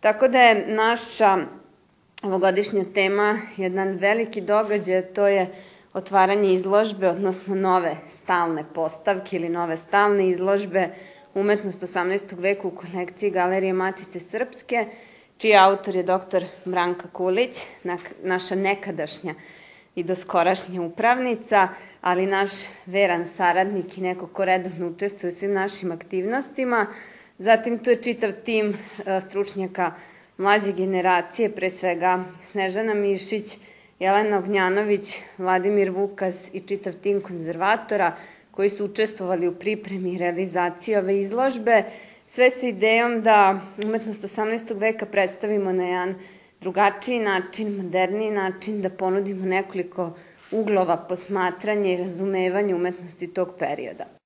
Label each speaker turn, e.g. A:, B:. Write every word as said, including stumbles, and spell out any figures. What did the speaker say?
A: Tako da je naša ovogodišnja tema jedan veliki događaj, to je otvaranje izložbe, odnosno nove stalne postavke ili nove stalne izložbe Umetnost osamnaestog veka u kolekciji Galerije Matice Srpske, čiji autor je doktor Branka Kulić, naša nekadašnja i doskorašnja upravnica, ali naš veran saradnik i neko ko redovno učestvuje u svim našim aktivnostima. Zatim tu je čitav tim stručnjaka mlađe generacije, pre svega Snežana Mišić, Jelena Ognjanović, Vladimir Vukas i čitav tim konzervatora koji su učestvovali u pripremi i realizaciji ove izložbe, sve sa idejom da umetnost osamnaestog veka predstavimo na jedan drugačiji način, moderniji način, da ponudimo nekoliko uglova posmatranja i razumevanja umetnosti tog perioda.